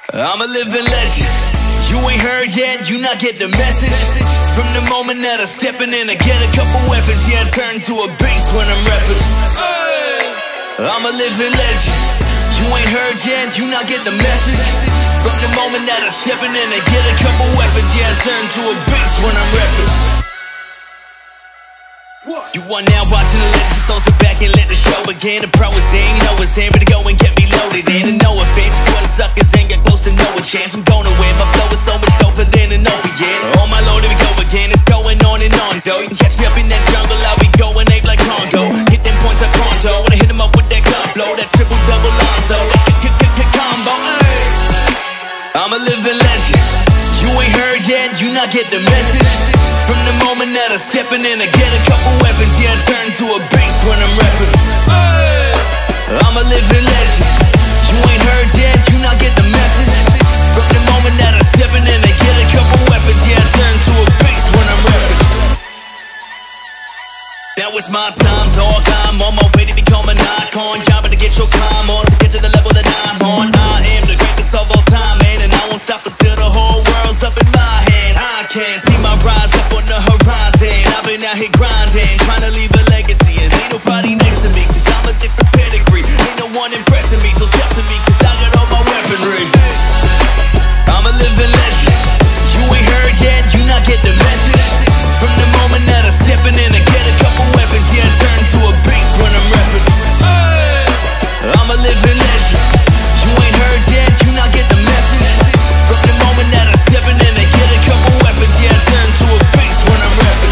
I'm a living legend. You ain't heard yet, you not get the message. From the moment that I steppin' in, I get a couple weapons. Yeah, I turn to a beast when I'm reppin'. I'm a living legend. You ain't heard yet, you not get the message. From the moment that I steppin' in, I get a couple weapons. Yeah, I turn to a beast when I'm reppin'. You are now watching the legend, so sit back and let the show begin. The pro is in, know it's in, but go and get me loaded in. And no offense, quarter suckers ain't got close to no chance. I'm gonna win, my flow is so much doper than an opiate. Oh my lord, here we go again, it's going on and on though. You can catch me up in that jungle, I'll be going ape like Congo. Hit them points like Pronto, when I hit them up with that gun flow. That triple double Lonzo, that combo, ay. I'm a living legend. You ain't heard yet, you not get the message. From the moment that I steppin' in, I get a couple weapons. Yeah, I turn to a beast when I'm reppin'. I'm a living legend. You ain't heard yet, you not get the message. From the moment that I steppin' in, I get a couple weapons. Yeah, I turn to a beast when I'm reppin'. Now it's my time, dog. I'm on my way to become an icon. Job to get your climb on, to get to the level that I'm on. I am the greatest of all time, man, and I won't stop until the whole world's up in my hand. I can't see my rise up on the horizon. I've been out here grinding, trying to leave a legacy. And ain't nobody next to me, cause I'm a different pedigree. Ain't no one impressing me, so step to me, cause I got all my weaponry. I'm a living legend. You ain't heard yet, you not get the message. From the moment that I steppin' in, I get a couple weapons. Yeah, I turn to a beast when I'm reppin'. I'm a living legend. You ain't heard yet, you not get the message. From the moment that I steppin' in, I get a couple weapons. Yeah, I turn to a beast when I'm reppin'.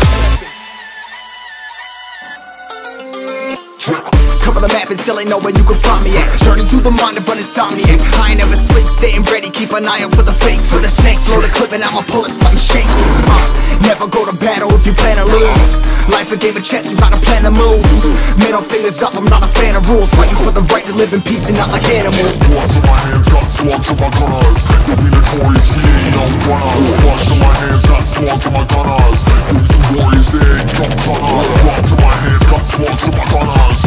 Cover the map and still ain't know where you can find me at. Journey through the mind of an insomniac. I ain't never sleep, staying ready, keep an eye out for the fakes. For the snakes, load a clip and I'ma pull it, something shakes. Never go to battle if you plan to lose. Life a game of chess, you gotta plan the moves. Middle fingers up, I'm not a fan of rules. Fighting for the right to live in peace and not like animals. Bloods in my hands, got swords in my gunners. You'll be notorious, we ain't no runners. Bloods in my hands, got swords in my gunners. These warriors, they ain't come gunners. Bloods in my hands, got swords in my gunners.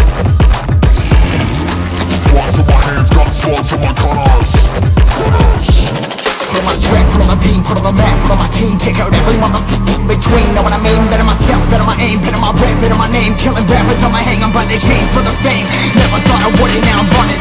Bloods in my hands, got swords in my gunners. Put on my strap, put on the beam, put on the map, put on my team. Take out every motherfucker between. Know what I mean? Better myself, better my aim, better my rap, better my name. Killing rappers on my hang, I'm by their chains for the fame. Never thought I would it, now I'm running.